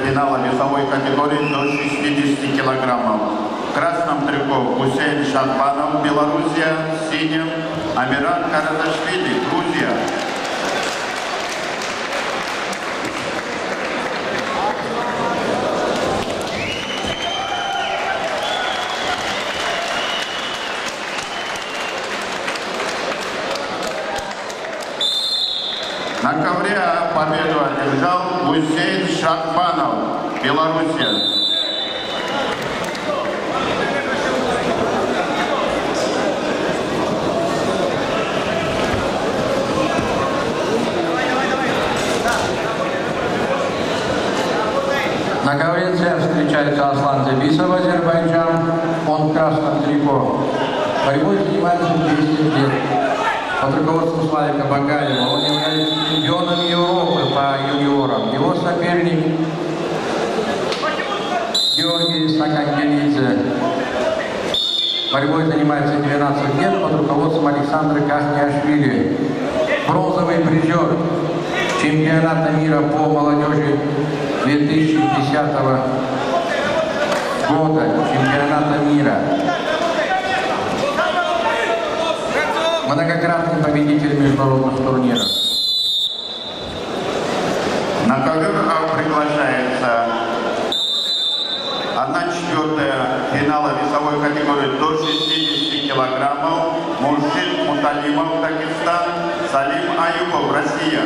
финала весовой категории до 60 килограммов. В красном трико Гусейн Шахбанов, Белоруссия, в синем Амиран Карадашвили, Грузия. На ковре победу одержал Гусейн Шахбанов, Белоруссия. На ковре С встречается Аслан Забисов, Азербайджан. Он в красном трико. Борьбой занимается 10 лет. Под руководством Славика Багаева он является чемпионом Европы по юниорам. Его соперник Георгий Сакангелидзе. Борьбой занимается 12 лет под руководством Александра Кахниашвили. Бронзовый призер чемпионата мира по молодежи 2010 года, чемпионата мира. Многократный победитель международных турниров. На ковер приглашается 1/4 финала весовой категории до 60 килограммов. Муршид Муталимов, Дагестан, Салим Аюпов, Россия.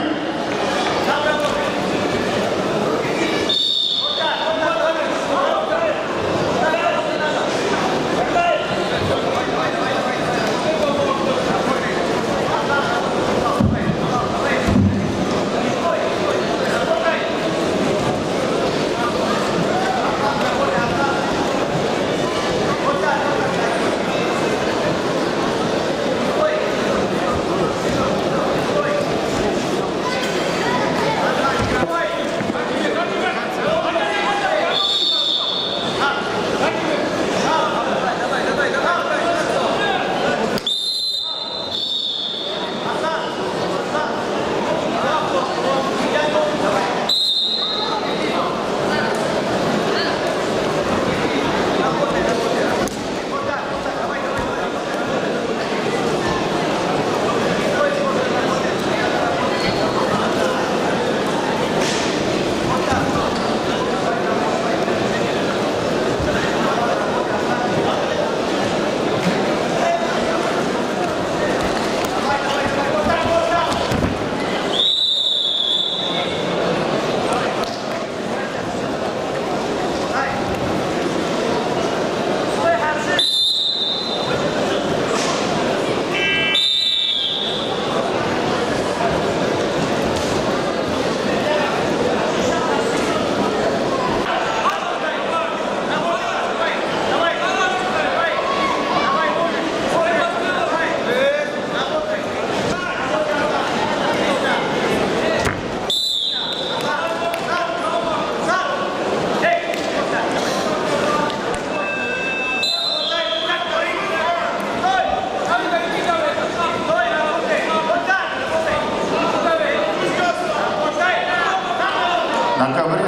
На ковре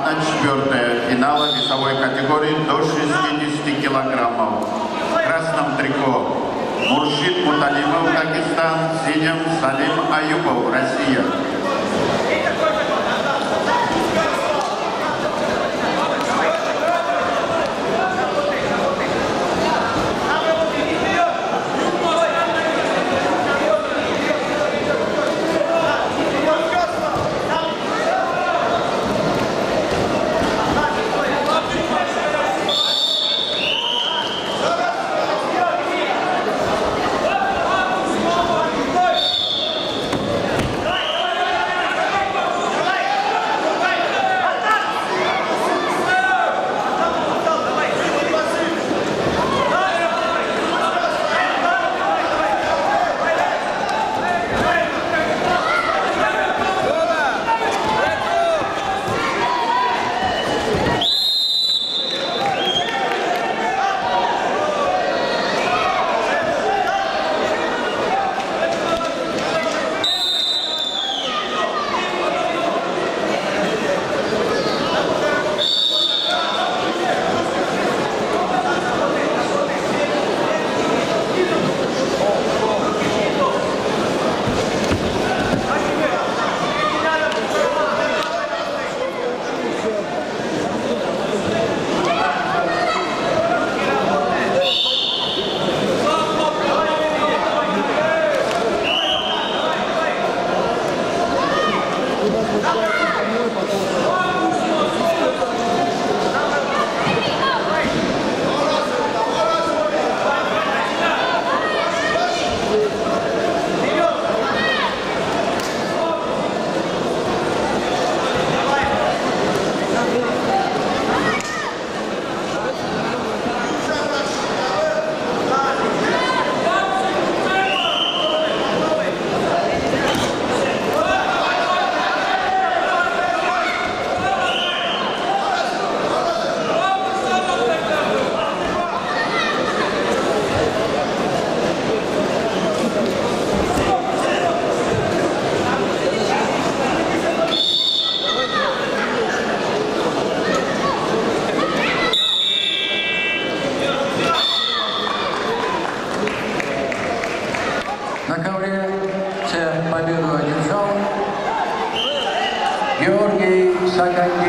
1/4 финала весовой категории до 60 килограммов. В красном трико Муршид Муталимов, Дагестан, в синем Салим Аюпов, Россия.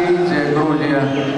Киргизия, Грузия.